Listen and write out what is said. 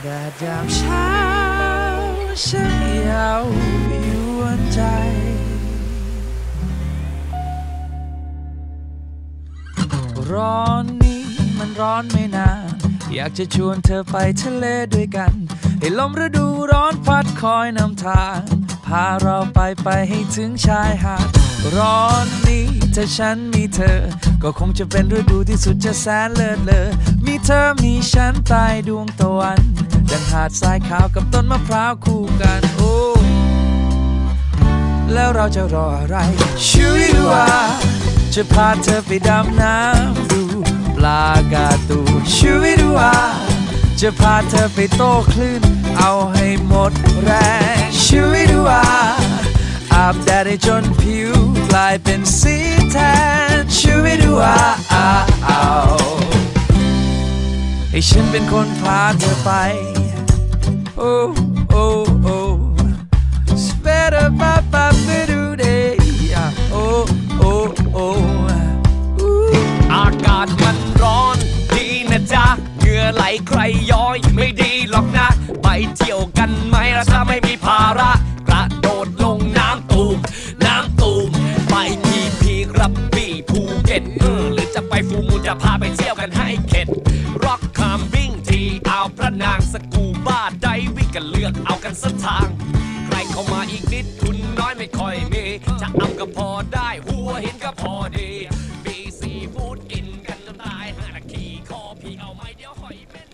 ดยามเช้าฉันยาวยวนใจร้อนนี้มันร้อนไม่นานอยากจะชวนเธอไปทะเลด้วยกันให้ลมฤดูร้อนพัดคอยนำทางพาเราไปให้ถึงชายหาดร้อนนี้ถ้าฉันมีเธอก็คงจะเป็นฤดูที่สุดจะแสนเลิศเลอมีเธอมีฉันใต้ดวงตะวันดังหาดทรายขาวกับต้นมะพร้าวคู่กันโอ้แล้วเราจะรออะไรชีวิตว่าจะพาเธอไปดำน้ำดูปลากาตูชีวิตว่าจะพาเธอไปโต้คลื่นเอาให้หมดแรงชีวิตว่าอาบแดดให้จนผิวกลายเป็นสีแทนชีวิตว่าให้ฉันเป็นคนพาเธอไปโอ้โอ้โอ้สเปรย์ปะปะไปดูเดย์โอ้โอ้โอ้อากาศมันร้อนดีนะจ๊ะเหงื่อไหลใครย้อยไม่ดีหรอกนะไปเที่ยวกันไหมล่ะถ้าไม่มีภาระกระโดดลงน้ำตูมไปพีครับพี่ภูเก็ตหรือจะไปฟูมูลจะพาไปเที่ยวกันให้เข็ดร็อกคามวิ่งที่อ่าวพระนางสกูบ้าไดวิ่งกันเลือกเอากันสักทางใครเข้ามาอีกนิดทุนน้อยไม่ค่อยมีจะเอาก็พอได้หัวหินก็พอดีมีซีฟู้ดกินกันจนตาย5 นาทีคอพี่เอาไหมเดี๋ยวหอยเป็น